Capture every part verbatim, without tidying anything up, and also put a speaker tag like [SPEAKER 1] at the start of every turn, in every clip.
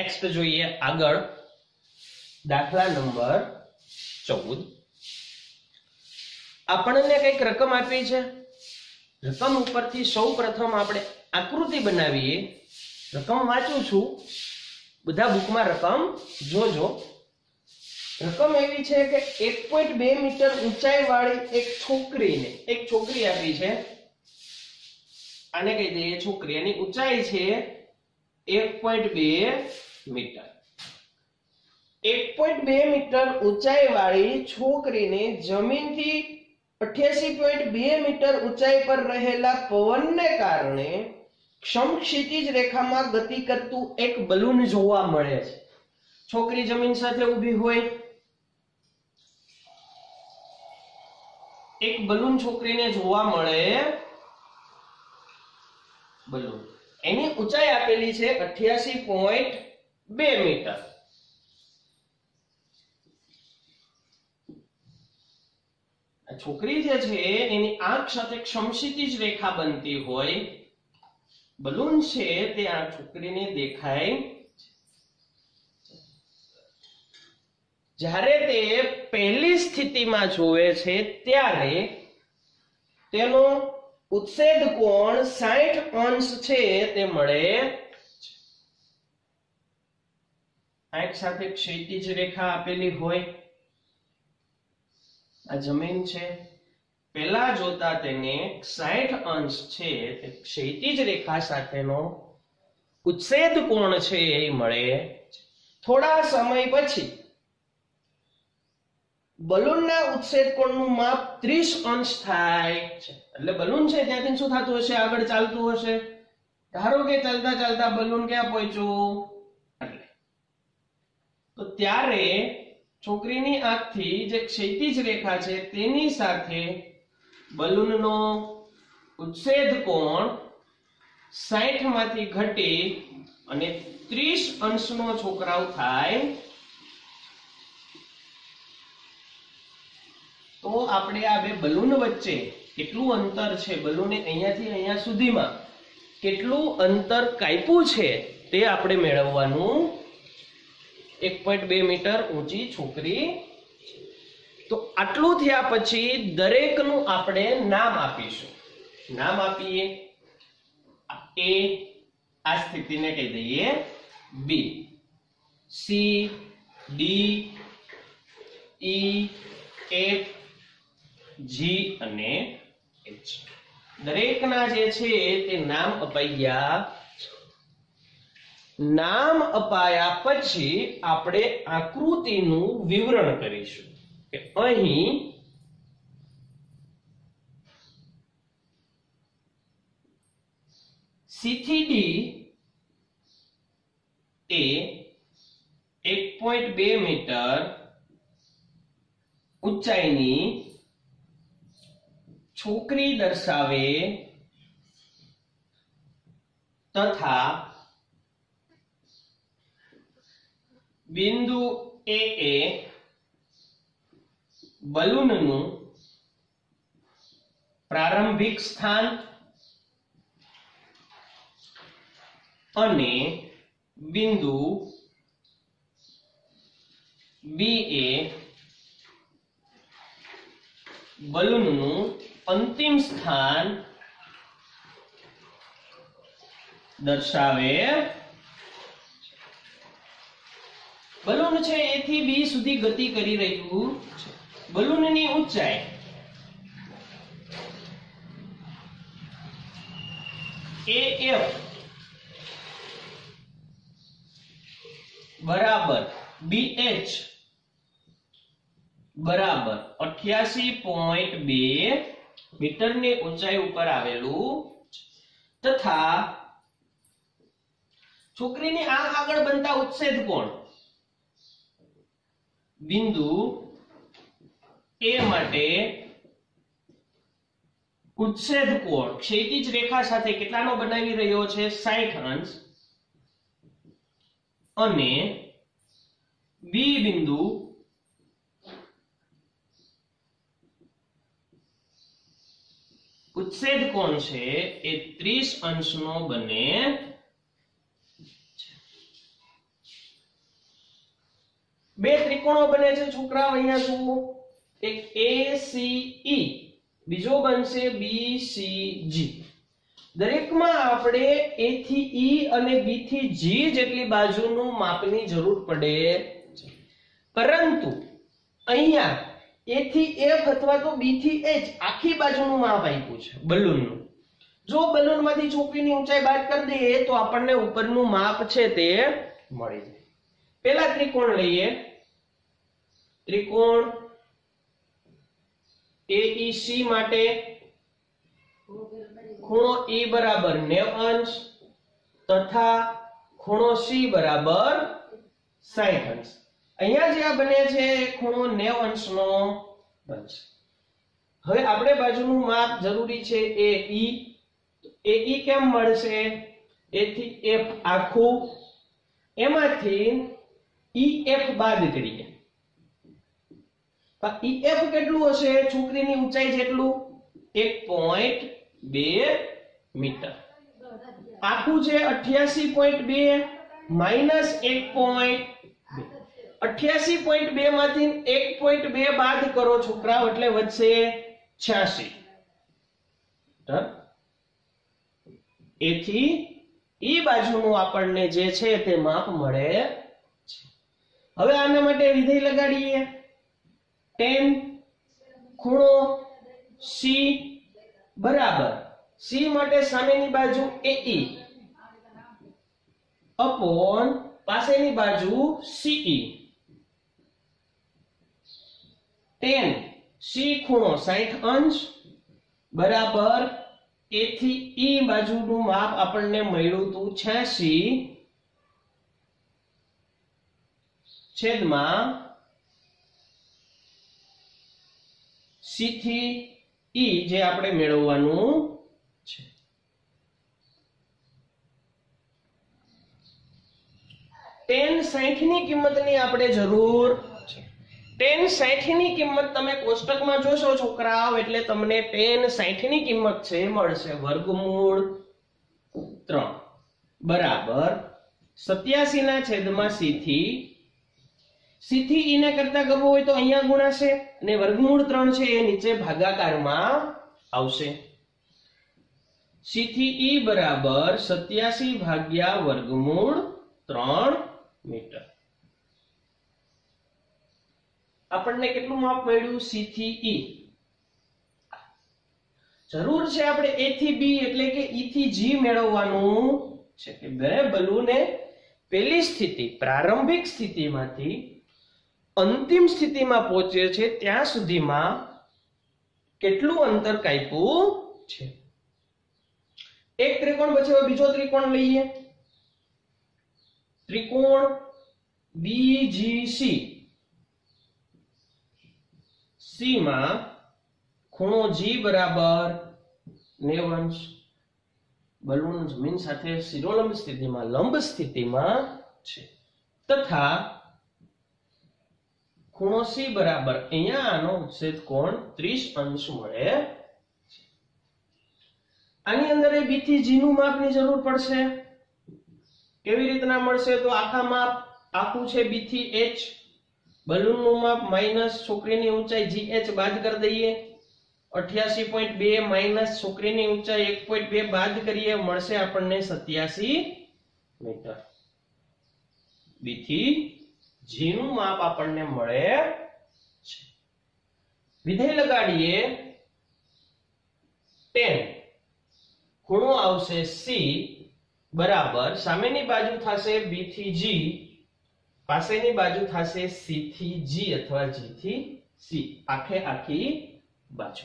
[SPEAKER 1] Next જોઈએ આગળ દાખલા નંબર ચૌદ. આપણને કઈક રકમ આપી છે. રકમ ઉપરથી સૌ પ્રથમ આપણે આકૃતિ બનાવીએ. રકમ વાંચું છું, બધા બુકમાં રકમ જોજો. રકમ એવી છે કે એક પોઈન્ટ બે મીટર ઊંચાઈ વાળી એક છોકરીને એક છોકરી આપી છે. આને કહી દઈએ છોકરી. એની ઊંચાઈ છે એક પોઈન્ટ બે મીટર. એક પોઈન્ટ બે મીટર ઊંચાઈ વાળી છોકરીને જમીનથી અઠ્યાસી પોઈન્ટ બે મીટર ઊંચાઈ પર રહેલા પવનને કારણે સમક્ષિતિજ રેખામાં ગતિ કરતું એક બલૂન જોવા મળે છે. છોકરી જમીન સાથે ઊભી હોય, એક બલૂન છોકરીને જોવા મળે. બલૂન એની ઊંચાઈ આપેલી છે અઠ્યાસી પોઈન્ટ બે મીટર. છોકરી જે છે એની આંખ સાથે સમક્ષિતિજ રેખા બનતી હોય. બલૂન છે તે આ છોકરીને દેખાય. જ્યારે તે પહેલી સ્થિતિમાં જોવે છે ત્યારે તેનો ઉત્સેદ કોણ સાઠ અંશ છે તે મળે. આંખ સાથે ક્ષિતિજ રેખા આપેલી હોય. આ જમીન છે. પહેલા જોતા તેને સાઠ અંશ છે તે ક્ષિતિજ રેખા સાથેનો ઉત્સેદ કોણ છે એ મળે. થોડા સમય પછી બલૂનના ઉત્સેદ કોણનું માપ ત્રીસ અંશ થાય છે. એટલે બલૂન છે ત્યાંથી શું થતું હશે? આગળ ચાલતું હશે. ધારો કે ચાલતા ચાલતા બલૂન ક્યાં પહોંચ્યું? એટલે તો ત્યારે છોકરીની આંખથી જે ક્ષિતિજ રેખા છે તેની સાથે બલૂનનો ઉત્સેદ કોણ સાઠ માંથી ઘટી અને ત્રીસ અંશનો છોકરાવ થાય. તો આપણે આ બે બલૂન વચ્ચે કેટલું અંતર છે, બલૂને અહીંયાથી અહીંયા સુધીમાં કેટલું અંતર કાપ્યું છે તે આપણે મેળવવાનું. એક પોઈન્ટ બે મીટર ઊંચી છોકરી. તો આટલું થયા પછી દરેકનું આપણે નામ આપીશું. નામ આપીએ. એ આ સ્થિતિને કહી દઈએ B. C, D, E, F, G અને એચ. દરેકના જે છે તે નામ અપાઈ ગયા. નામ અપાયા પછી આપણે આકૃતિનું વિવરણ કરીશું કે અહીં સી થી ડી એ એક પોઈન્ટ બે મીટર ઊંચાઈની છોકરી દર્શાવે તથા બિંદુ એ એ બલૂનનું પ્રારંભિક સ્થાન અને બિંદુ બી એ બલૂનનું અંતિમ સ્થાન દર્શાવે. બલૂન છે એ થી બી સુધી ગતિ કરી રહ્યું છે. બલૂનની ઊંચાઈ એ એફ બરાબર બી એચ બરાબર અઠ્યાસી પોઈન્ટ બે મીટરની ઊંચાઈ ઉપર આવેલું તથા છોકરીની આંખ આગળ બનતા ઉત્સેદ કોણ બિંદુ એ માટે ઉત્સેદ કોણ ક્ષિતિજ રેખા સાથે કેટલાનો બનાવી રહ્યો છે? સાઠ અંશ. અને બી બિંદુ ઉત્સેદ કોણ છે એ ત્રીસ અંશનો બને. બે ત્રિકોણો બને છે છોકરાઓ, અહીંયા જુઓ, એક A C E, બીજો બનશે B C G. દરેકમાં આપણે A થી E અને B થી G જેટલી બાજુનું માપની જરૂર પડે છે, પરંતુ અહીંયા A થી F અથવા તો B થી H આખી બાજુનું માપ આપ્યું છે બલૂનનું. જો બલૂનમાંથી ચોકડીની ઊંચાઈ બાદ કરી દઈએ તો આપણને ઉપરનું માપ છે તે મળી જાય. પહેલા ત્રિકોણ લઈએ, ત્રિકોણ A E C માટે ખૂણો E બરાબર નેવું અંશ તથા ખૂણો C બરાબર સાઈઠ અંશ. અહીંયા જે આ બને છે ખૂણો નેવું અંશનો બનશે. હવે આપણે બાજુનું માપ જરૂરી છે A E. A E કેમ મળશે? A થી F આખું, એમાંથી E F બાદ કરીએ. આ E F કેટલું હશે? છોકરીની ઊંચાઈ જેટલું, એક પોઈન્ટ બે મીટર. આખું છે અઠ્યાસી પોઈન્ટ બે માઈનસ એક પોઈન્ટ બે. અઠ્યાસી પોઈન્ટ બે માંથી એક પોઈન્ટ બે બાદ કરો છોકરાઓ એટલે વધશે છ્યાસી. એથી ઈ બાજુનું આપણને જે છે તે માપ મળે છે. હવે આના માટે વિધેય લગાડીએ. tan ખૂણો C બરાબર, C માટે સામેની બાજુ A E અપોન પાસેની બાજુ C E. tan C ખૂણો સાઈઠ અંશ બરાબર A થી E બાજુનું માપ આપણને મળ્યું હતું છ્યાસી છેદમાં C થી E જે આપણે મેળવવાનું છે. tan સાઈઠ ની કિંમતની આપણે જરૂર છે. tan સાઈઠ ની કિંમત તમે કોષ્ટકમાં જોશો છોકરાઓ એટલે તમને tan સાઈઠ ની કિંમત છે મળશે વર્ગમૂળ ત્રણ બરાબર સત્યાસી ના છેદમાં C થી C થી E ને કરતા કરવો હોય તો અહીંયા ગુણાશે અને વર્ગમૂળ ત્રણ છે એ નીચે ભાગાકારમાં આવશે. C થી E બરાબર સત્યાસી ભાગ્યા વર્ગમૂળ ત્રણ મીટર. આપણને કેટલું માપ મળ્યું? C થી E. જરૂર છે આપણે A થી B એટલે કે E થી G મેળવવાનું છે કે બે બલૂને પહેલી સ્થિતિ પ્રારંભિક સ્થિતિમાંથી અંતિમ સ્થિતિમાં પહોંચે છે ત્યાં સુધીમાં કેટલું અંતર કાપ્યું છે. એક ત્રિકોણ પછી હવે બીજો ત્રિકોણ લઈએ. ત્રિકોણ B G C. C માં ખૂણો G બરાબર નેવું અંશ. બલૂન જમીન સાથે શિરોલંબ સ્થિતિમાં લંબ સ્થિતિમાં છે તથા ખૂણો C બરાબર અહીંયા આનો ઉચ્છેદ કોણ ત્રીસ અંશ મળે છે. આની અંદર B થી G નું માપની જરૂર પડશે. કેવી રીતના મળશે? તો આખા માપ આખું છે B થી H, બલૂનનું માપ માઈનસ છોકરીની ઊંચાઈ G H બાદ કરી દઈએ. અઠ્યાસી પોઈન્ટ બે માઈનસ છોકરીની ઊંચાઈ એક પોઈન્ટ બે બાદ કરીએ મળશે આપણને સત્યાસી મીટર. B થી G નું માપ આપણને મળે છે. વિધેય લગાડીએ. tan ખૂણો આવશે C બરાબર સામેની બાજુ થશે B થી G, પાસેની બાજુ થશે C થી G અથવા G થી C, આખે આખી બાજુ.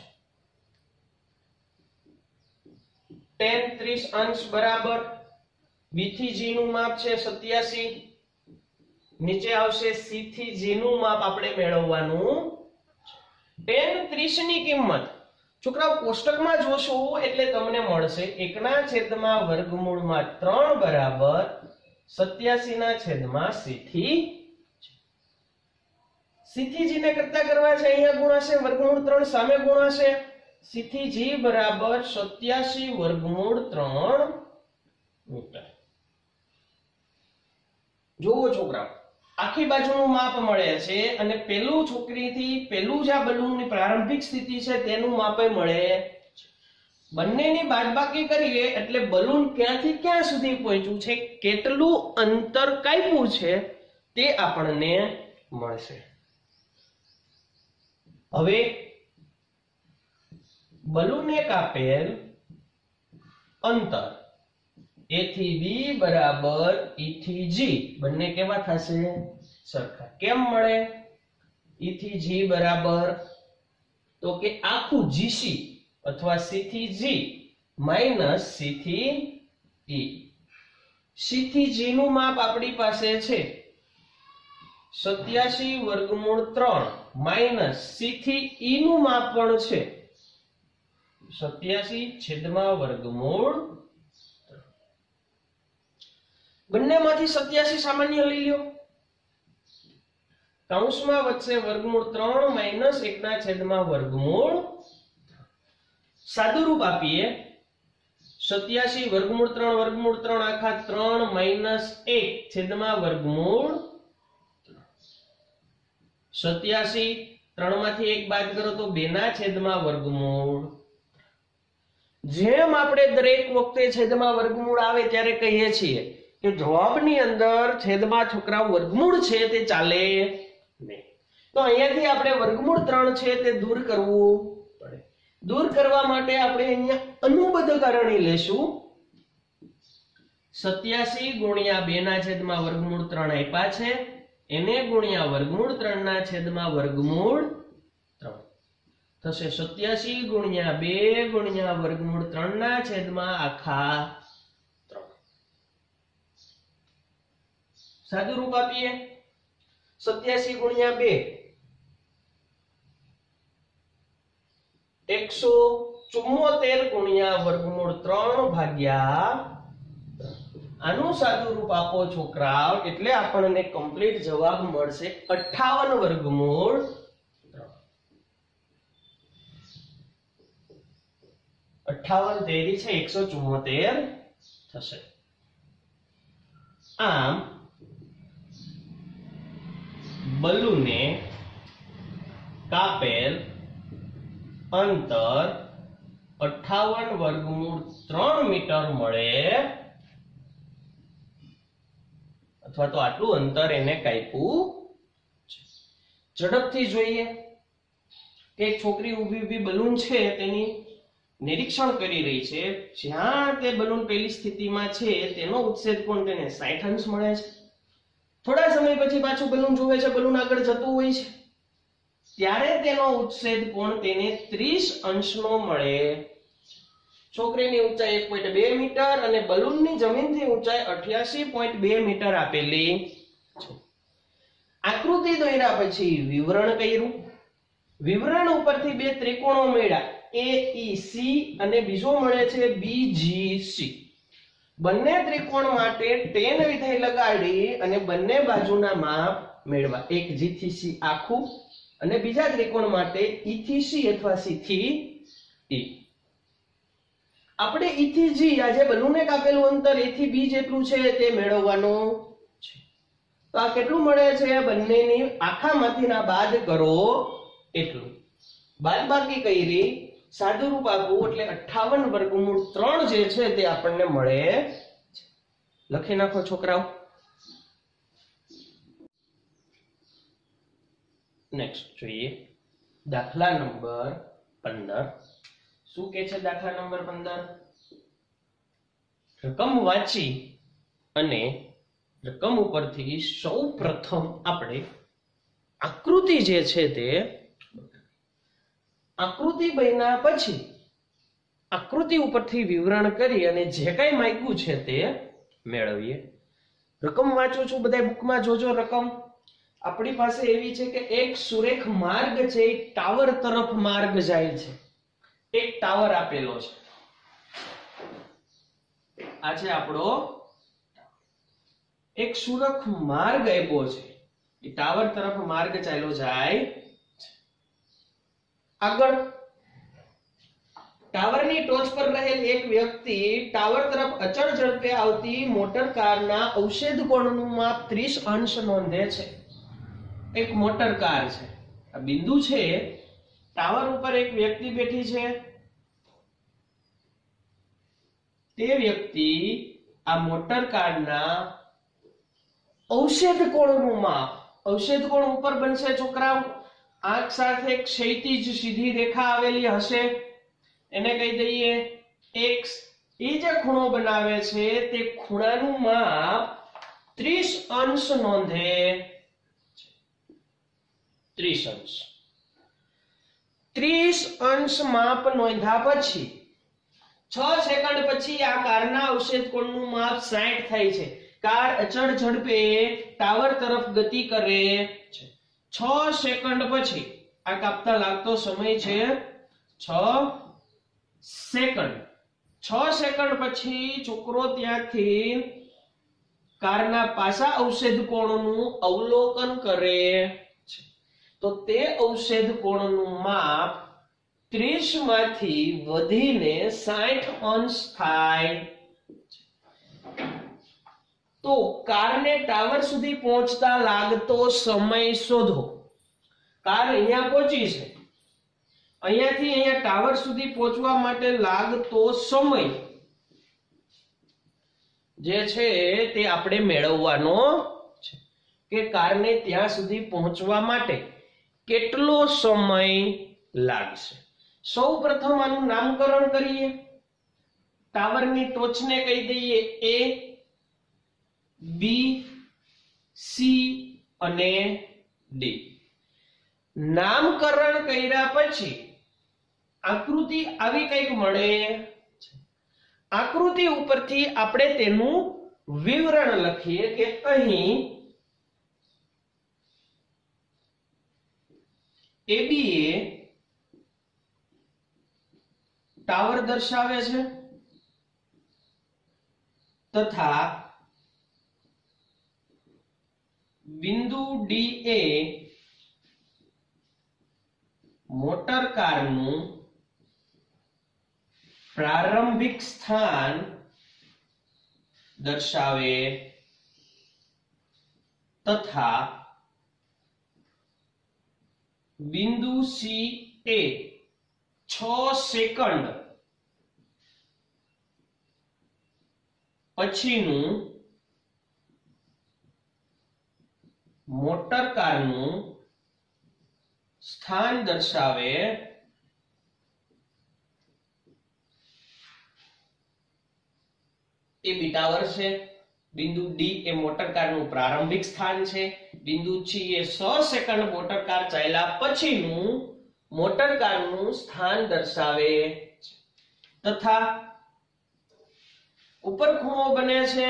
[SPEAKER 1] tan ત્રીસ અંશ બરાબર B થી G નું માપ છે સત્યાસી, નીચે આવશે C થી G નું માપ આપણે મેળવવાનું. tan ત્રીસ ની કિંમત છોકરાઓ કોષ્ટકમાં જોશો એટલે તમને મળશે એક ના છેદમાં વર્ગમૂળમાં ત્રણ બરાબર સત્યાસી ના છેદમાં C થી C થી G ને કરતા કરવા છે અહીંયા ગુણાશે વર્ગમૂળ ત્રણ સામે ગુણાશે. C થી G બરાબર સત્યાસી વર્ગમૂળ ત્રણ મીટર. જોવો છોકરાઓ આખી બાજુનું માપ મળે છે અને પેલું છોકરીથી પેલું જે બલૂનની પ્રારંભિક સ્થિતિ છે તેનું માપ મળે છે. બંનેની બાદબાકી કરીએ એટલે બલૂન ક્યાંથી ક્યાં સુધી પહોંચ્યું છે, કેટલું અંતર કાપ્યું છે તે આપણને મળશે. હવે બલૂને કાપેલ અંતર A થી B બરાબર E થી G બંને કેવા થશે? સરખા. કેમ મળે? E થી G બરાબર તો કે આખું G C અથવા C થી G માઈનસ C થી E. C થી G નું માપ આપણી પાસે છે સત્યાસી વર્ગમૂળ ત્રણ માઈનસ C થી E નું માપ પણ છે સત્યાસી છેદમાં વર્ગમૂળ. બંનેમાંથી સત્યાસી સામાન્ય લઈ લ્યો. કૌંસમાં વચ્ચે વર્ગમૂળ ત્રણ માઈનસ એક ના છેદમાં વર્ગમૂળ. સાદુરૂપ આપીએ સત્યાસી વર્ગમૂળ ત્રણ વર્ગમૂળ ત્રણ આખા ત્રણ માઈનસ એક છેદમાં વર્ગમૂળ. સત્યાસી ત્રણ માંથી એક બાદ કરો તો બે ના છેદમાં વર્ગમૂળ. જેમ આપણે દરેક વખતે છેદમાં વર્ગમૂળ આવે ત્યારે કહીએ છીએ કે જવાબની અંદર છેદમાં છોકરાઓ વર્ગમૂળ છે તે ચાલે નહીં. તો અહીંયાથી આપણે વર્ગમૂળ ત્રણ છે તે દૂર કરવું પડે. દૂર કરવા માટે આપણે અહીંયા અનુબદ્ધકારણી લેશું. સત્યાસી ગુણ્યા બે ના છેદમાં વર્ગમૂળ ત્રણ આપ્યા છે એને ગુણ્યા વર્ગમૂળ ત્રણ ના છેદમાં વર્ગમૂળ ત્રણ થશે. સત્યાસી ગુણ્યા બે ગુણ્યા વર્ગમૂળ ત્રણ ના છેદમાં આખા ત્રણ. સાદું રૂપ આપીએ સત્યાસી ગુણ્યા બે એકસો ચુમ્મોતેર ગુણ્યા વર્ગમૂળ ત્રણ ભાગ્યા. આનું સાદું રૂપ આપો છોકરાઓ એટલે આપણને કમ્પ્લીટ જવાબ મળશે અઠ્ઠાવન વર્ગમૂળ ત્રણ. અઠ્ઠાવન તેરી છે એકસો ચુમ્મોતેર થશે. આમ બલૂને કાપેલ અંતર અઠ્ઠાવન વર્ગમૂળ ત્રણ મીટર મળે અથવા તો આટલું અંતર એને કાપ્યું છે. ઝડપથી જોઈએ કે એક છોકરી ઊભી ઊભી બલૂન છે તેની નિરીક્ષણ કરી રહી છે. જ્યાં તે બલૂન પહેલી સ્થિતિમાં છે તેનો ઉચ્છેદ કોણ તેને સાઠ અંશ મળે છે. થોડા સમય પછી પાછું બલૂન જુએ છે બલૂન આગળ જતું હોય છે ત્યારે તેનો ઉચ્છેદ કોણ તેને ત્રીસ અંશનો મળે. છોકરીની ઊંચાઈ એક પોઈન્ટ બે મીટર અને બલૂનની જમીનથી ઊંચાઈ અઠ્યાસી પોઈન્ટ બે મીટર આપેલી છે. આકૃતિ દોર્યા પછી વિવરણ કર્યું. વિવરણ ઉપરથી બે ત્રિકોણો મળ્યા A E C અને બીજો મળે છે B G C. બંને ત્રિકોણ માટે tan વિધેય લગાડી અને બંને બાજુના માપ મેળવા. એક G થી C આખું અને બીજા ત્રિકોણ માટે E થી C અથવા C થી E. આપણે E થી G આજે બલૂને કાપેલું અંતર A થી B જેટલું છે તે મેળવવાનું છે. તો આ કેટલું મળે છે? બંનેની આખામાંથી ના બાદ કરો એટલું. બાદબાકી કરી સાદું રૂપ આપવું એટલે અઠ્ઠાવન વર્ગમૂળ ત્રણ જે છે તે આપણને મળે. લખી નાખો છોકરાઓ. નેક્સ્ટ જોઈએ દાખલા નંબર પંદર. શું કે છે દાખલા નંબર પંદર? રકમ વાંચી અને રકમ ઉપરથી સૌ પ્રથમ આપણે આકૃતિ જે છે તે આકૃતિ બન્યા પછી આકૃતિ ઉપરથી વિવરણ કરી અને જે કઈ માંગ્યું છે તે મેળવીએ. રકમ વાંચું છું બધા બુકમાં જોજો. રકમ આપણી પાસે એવી છે કે એક સુરેખ માર્ગ છે એ ટાવર તરફ માર્ગ જાય છે. એક ટાવર આપેલો છે. આ છે આપણો એક સુરેખ માર્ગ આપ્યો છે. એ ટાવર તરફ માર્ગ ચાલ્યો જાય. આગળ ટાવરની ટોચ પર રહેલ એક વ્યક્તિ ટાવર તરફ અચળ ઝડપે આવતી મોટર કારના અવશેષ કોણનું માપ ત્રીસ અંશ નોંધે છે. એક મોટર કાર છે, આ બિંદુ છે, ટાવર ઉપર એક વ્યક્તિ બેઠી છે, તે વ્યક્તિ આ મોટર કારના અવશેષ કોણનું માપ, અવશેષ કોણ ઉપર બનશે છોકરાઓ, આંખ સાથે ક્ષૈતિજ સીધી રેખા આવેલી હશે, એને કહી દઈએ x. એ જે ખૂણો બનાવે છે તે ખૂણાનું માપ ત્રીસ અંશ નોંધે, ત્રીસ અંશ. ત્રીસ અંશ માપ નોંધ્યા પછી છ સેકન્ડ પછી આ કારના અવશેષ કોણનું માપ સાઠ થાય છે. કાર અચળ ઝડપે ટાવર તરફ ગતિ કરે છે. છ સેકન્ડ પછી આ કાપતા લાગતો સમય છે છ સેકન્ડ. છ સેકન્ડ પછી છોકરો ત્યાંથી કારના પાછા અવશેષ કોણનું અવલોકન કરે છે. તો તે અવશેષ કોણનું માપ ત્રીસ માંથી વધીને સાઠ અંશ થાય. તો કારને ટાવર સુધી પહોંચતા લાગતો સમય શોધો. કાર અહીંયા પહોંચી છે, અહીંયાથી અહીંયા ટાવર સુધી પહોંચવા માટે લાગતો સમય જે છે તે આપણે મેળવવાનો છે કે કારને ત્યાં સુધી પહોંચવા માટે કેટલો સમય લાગશે. સૌ પ્રથમ આનું નામકરણ કરીએ. ટાવરની ટોચને કહી દઈએ એ, બી, સી અને ડી. નામકરણ કર્યા પછી આકૃતિ આવી કંઈક મળે. આકૃતિ ઉપરથી આપણે તેનું વિવરણ લખીએ કે અહીં એબી એ ટાવર દર્શાવે છે તથા બિંદુ ડી એ મોટર કારનું પ્રારંભિક સ્થાન દર્શાવે તથા બિંદુ સી એ છ સેકન્ડ પછીનું મોટર કારનું સ્થાન દર્શાવે. એ બી ટાવર છે, બિંદુ ડી એ મોટર કારનું પ્રારંભિક સ્થાન છે, બિંદુ સી એ સો સેકન્ડ મોટર કાર ચાલ્યા પછીનું મોટર કારનું સ્થાન દર્શાવે તથા ઉપર ખૂણો બને છે,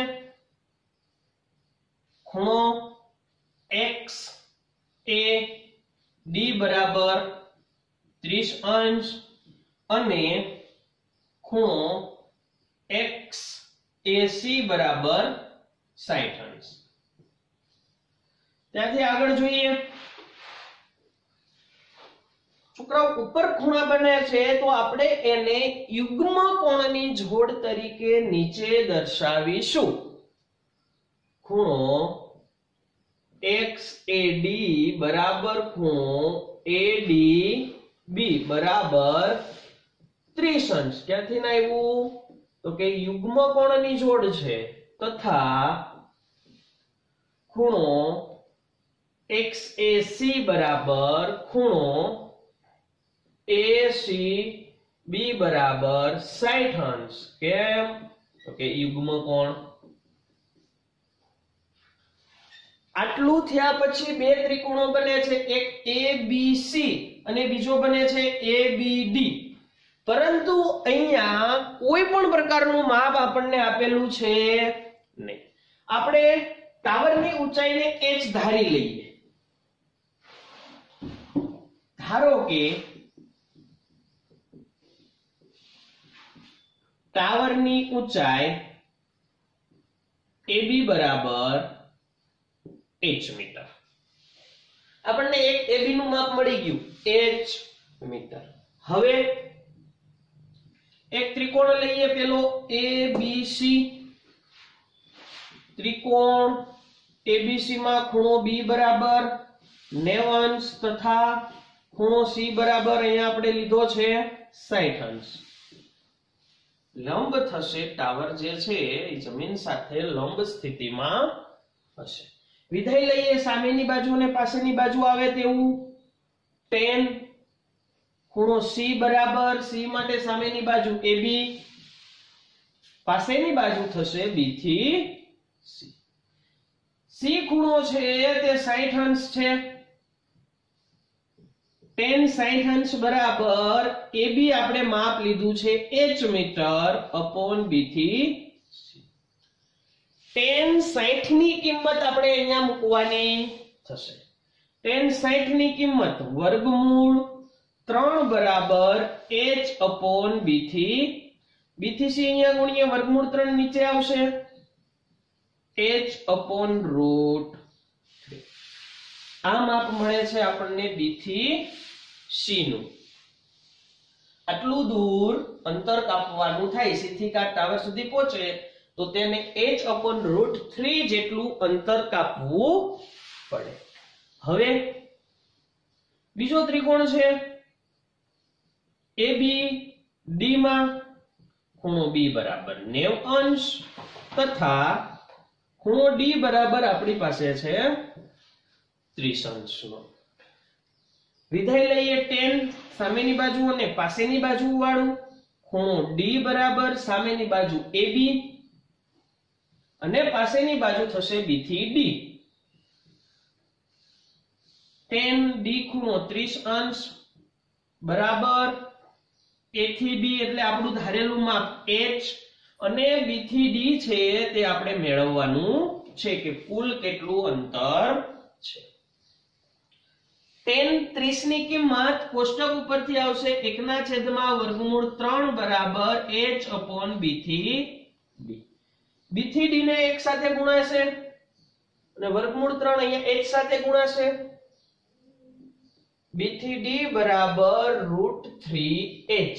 [SPEAKER 1] ખૂણો x એ ડી બરાબર ત્રીસ અંશ અને ખૂણો x એ સી બરાબર સાઠ અંશ. ત્યાંથી આગળ જોઈએ. છોકરાઓ ઉપર ખૂણા બને છે તો આપણે એને યુગ્મ કોણની જોડ તરીકે નીચે દર્શાવીશું. ખૂણો x A D બરાબર ખૂણો A D B બરાબર ત્રીસ અંશ. ક્યાંથી ના આવ્યું તો કે યુગ્મ કોણની જોડ છે તથા ખૂણો x A C બરાબર ખૂણો A C B બરાબર સાઠ અંશ. કેમ તો કે યુગ્મ કોણ. આટલું થયા પછી બે ત્રિકોણો બને છે, એક A B C અને બીજો બને છે A B D. પરંતુ અહીંયા કોઈ પણ પ્રકારનું માપ આપણને આપેલું છે નહીં. આપણે ટાવરની ઊંચાઈને h ધારી લઈએ. ધારો કે ટાવરની ઊંચાઈ A B બરાબર h મીટર. આપણને એક A B નું માપ મળી ગયું h મીટર. હવે એક ત્રિકોણ લઈએ, પેલો A B C. ત્રિકોણ A B C માં ખૂણો B બરાબર નેવું અંશ તથા ખૂણો સી બરાબર અહીંયા આપણે લીધો છે સાઠ અંશ. લંબ થશે ટાવર જે છે એ જમીન સાથે લંબ સ્થિતિમાં હશે. વિધેય લઈએ સામેની બાજુ અને પાછળની બાજુ આવે તેવું. tan ખૂણો સી બરાબર સી માટે સામેની બાજુ એબી, પાછળની બાજુ થશે બી થી સી. સી ખૂણો છે તે સાઠ અંશ છે. tan સાઠ અંશ બરાબર એબી આપણે માપ લીધું છે h મીટર અપોન બી થી સી. tan સાઠ ની કિંમત આપણે અહીંયા મૂકવાની થશે. tan સાઠ ની કિંમત વર્ગમૂળ ત્રણ બરાબર h અપોન બી થી બી થી સી અહીંયા ગુણ્યા વર્ગમૂળ ત્રણ નીચે આવશે h અપોન રૂટ થ્રી. આ માપ મળે છે આપણને બી થી સી નું. આટલું દૂર અંતર કાપવાનું થાય સી થી કાટ ટાવર સુધી પહોંચે તો તેને h અપોન રૂટ થ્રી જેટલું અંતર કાપવું પડે. હવે બીજો ત્રિકોણ છે એબી, ડી માં ખૂણો બી બરાબર નેવું અંશ તથા ખૂણો ડી બરાબર આપણી પાસે છે ત્રીસ અંશનો. વિધેય લઈએ tan સામેની બાજુ અને પાછળની બાજુ વાળું. ખૂણો ડી બરાબર સામેની બાજુ એબી અને પાછળની બાજુ થશે બી થી ડી. tan ડી ખૂણો ત્રીસ અંશ બરાબર a થી b એટલે આપણું ધારેલું માપ h અને b થી d છે તે આપણે મેળવવાનું છે કે કુલ કેટલું અંતર છે. tan ત્રીસ ની કિંમત કોષ્ટક ઉપરથી આવશે એક ના છેદમાં વર્ગમૂળ ત્રણ બરાબર h અપોન b થી d. b થી d ને એક સાથે ગુણાશે અને વર્ગમૂળ ત્રણ અહીંયા h સાથે ગુણાશે. b થી d બરાબર રૂટ થ્રી h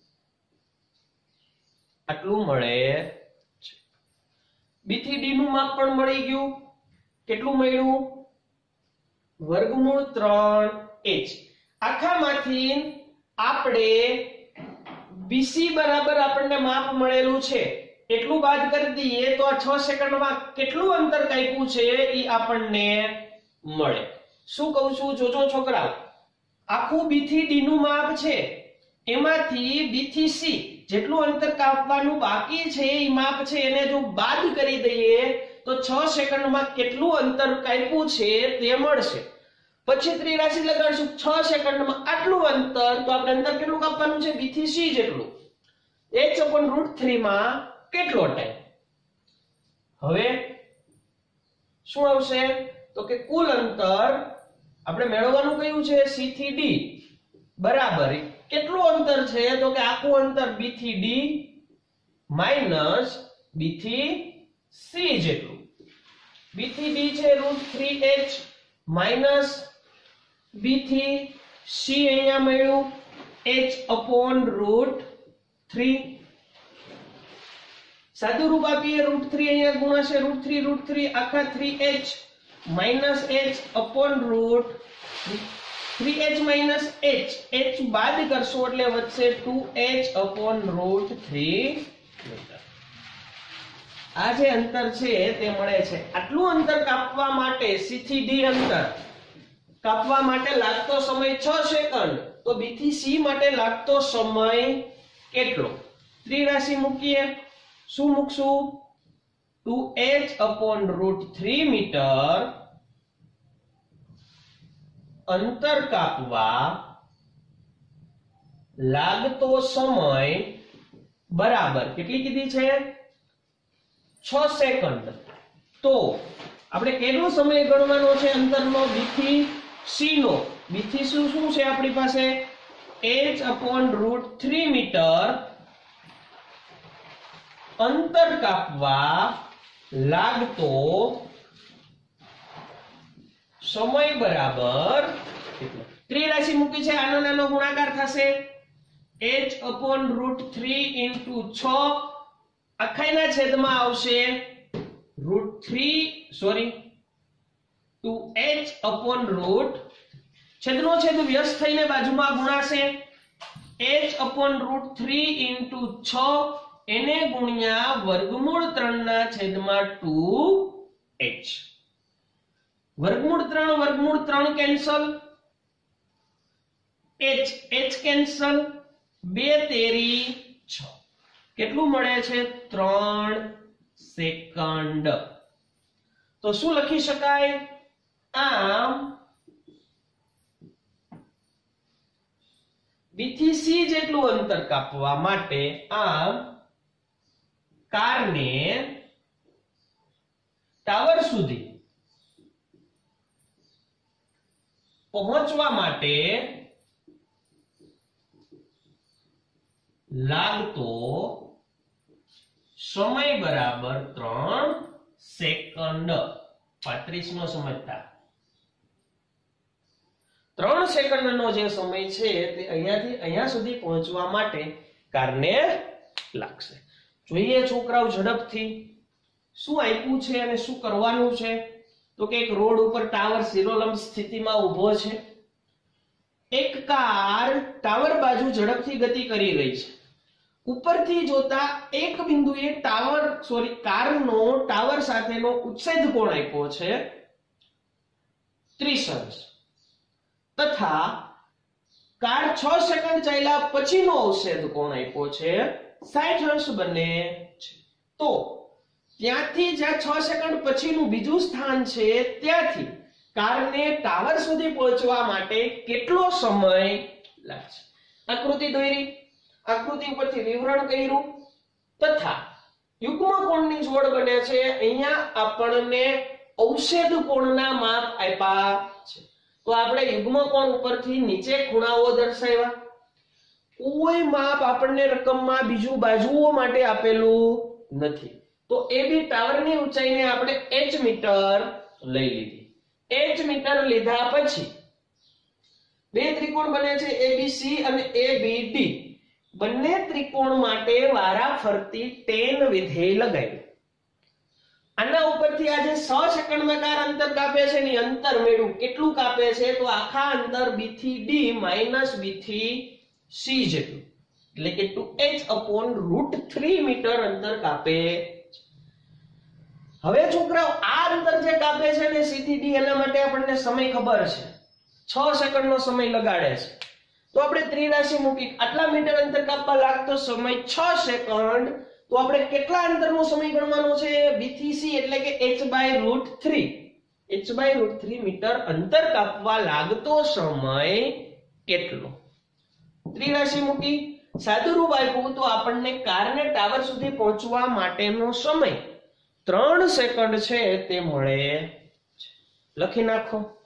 [SPEAKER 1] આટલું મળે છે. b થી d નું માપ પણ મળી ગયું. કેટલું મળ્યું? વર્ગમૂળ ત્રણ h. આખામાંથી આપણે બીસી બરાબર આપણને માપ મળેલું છે એટલું બાદ કરી દઈએ તો આ છ સેકન્ડમાં કેટલું અંતર કાપ્યું છે એ આપણને મળે. શું કહું છું જોજો છોકરાઓ, આખું બી થી ડી નું માપ છે એમાંથી બી થી સી જેટલું અંતર કાપવાનું બાકી છે એ માપ છે એને જો બાદ કરી દઈએ તો છ સેકન્ડમાં કેટલું અંતર કાપ્યું છે તે મળશે. પછી ત્રિરાશી લગાડશું છ સેકન્ડમાં આટલું અંતર તો આપણે અંતર કેટલું કાપવાનું છે બી થી સી જેટલું. h upon રૂટ થ્રી માં કેટલો ટાઈમ? હવે શું આવશે તો કે કુલ અંતર આપણે મેળવવાનું કયું છે સી થી ડી બરાબર કેટલું અંતર છે તો કે આખું અંતર બી થી ડી માઈનસ બી થી સી જેટલું. બી થી ડી છે root three h minus B થી સી અહીંયા મળ્યું h upon રૂટ થ્રી. સાદું રૂપ આપીએ રૂટ થ્રી અહીંયા ગુણાશે રૂટ થ્રી રૂટ થ્રી આખા three h minus h upon root three h minus h h બાદ કરશો એટલે વધશે two h upon root three metre. આ જે અંતર છે તે મળે છે. આટલું અંતર કાપવા માટે સી થી ડી અંતર કાપવા માટે લાગતો સમય છ સેકન્ડ તો બી થી સી માટે લાગતો સમય કેટલો? ત્રિરાશી મૂકીએ. શું મૂકશું? Two h upon root three metre અંતર કાપવા લાગતો સમય બરાબર કેટલી કીધી છે? છ સેકન્ડ. તો આપણે કેટલો સમય ગણવાનો છે અંતરનો બી થી સી નો? બી થી સી શું છે આપણી પાસે h upon root three metre અંતર કાપવા લાગતો સમય બરાબર ત્રિરાશી મૂકી છે આનો નાનો ગુણાકાર થશે h upon root three into છ આખાઈના છેદમાં આવશે root three sorry two h upon root છેદનો છેદ વ્યસ્ત થઈને બાજુમાં ગુણાશે h upon root three into છ એને ગુણ્યા વર્ગમૂળ ત્રણ ના છેદમાં ટુ એચ. વર્ગમૂળ ત્રણ વર્ગમૂળ ત્રણ કેન્સલ, h h કેન્સલ, બે તેરી છ. કેટલું મળે છે? ત્રણ સેકન્ડ. તો શું લખી શકાય? આમ બી થી સી જેટલું અંતર કાપવા માટે આમ કારને ટાવર સુધી પહોંચવા માટે લાગતો સમય બરાબર ત્રણ સેકન્ડ. પાંત્રીસ નો સમજતા ત્રણ સેકન્ડનો જે સમય છે તે અહીંયાથી અહીંયા સુધી પહોંચવા માટે કારને લાગશે. જોઈએ છોકરાઓ ઝડપથી શું આપ્યું છે અને શું કરવાનું છે. તો કે એક રોડ ઉપર ટાવર શિરોલંબ સ્થિતિમાં ઊભો છે. એક કાર ટાવર બાજુ ઝડપથી ગતિ કરી રહી છે. ઉપરથી જોતા એક બિંદુએ ટાવર સોરી કારનો ટાવર સાથેનો ઉચ્છેદ કોણ આપ્યો છે ત્રીસ અંશ તથા કાર છ સેકન્ડ ચાલ્યા પછીનો અવક્ષેદ કોણ આપ્યો છે સાઠ અંશ બને છે. તો ત્યાંથી જ્યાં છ સેકન્ડ પછીનું બીજું સ્થાન છે ત્યાંથી કારને ટાવર સુધી પહોંચવા માટે કેટલો સમય લાગશે. આકૃતિ દોરી, આકૃતિ ઉપરથી વિવરણ કર્યું તથા યુગ્મ કોણની જોડ બને છે. અહીંયા આપણને અવક્ષેદ કોણના માપ આપ્યા છે. તો આપણે યુગ્મ કોણ ઉપરથી નીચે ખૂણાઓ દર્શાવ્યા. કોઈ માપ આપણને રકમમાં બીજું બાજુઓ માટે આપેલું નથી. તો એ બી ટાવરની ઊંચાઈને આપણે h મીટર લઈ લીધી. h મીટર લીધા પછી બે ત્રિકોણ બને છે એબીસી અને એબીડી. બંને ત્રિકોણ માટે વારાફરતી tan વિધેય લગાવ્યું. આના ઉપરથી આજે છ સેકન્ડમાં કાર અંતર કાપે છે ને અંતર મેળવું કેટલું કાપે છે તો આખા અંતર b થી d માઈનસ b થી c જેટલું એટલે કે two h upon root three metre અંતર કાપે. હવે છોકરાઓ આ અંતર જે કાપે છે ને c થી d એના માટે આપણને સમય ખબર છે છ સેકન્ડનો સમય લગાડે છે. તો આપણે ત્રિરાશિ મૂકી આટલા મીટર અંતર કાપવા લાગતો સમય છ સેકન્ડ. તો આપણે કેટલા અંતરનો સમય ગણવાનો છે b થી c એટલે કે h by root three. h by root three metre અંતર કાપવા લાગતો સમય કેટલો? ત્રિરાશિ મૂકી સાદુરૂપ આપ્યું તો આપણને કારને ટાવર સુધી પહોંચવા માટેનો સમય ત્રણ સેકન્ડ છે તે મળે. લખી નાખો.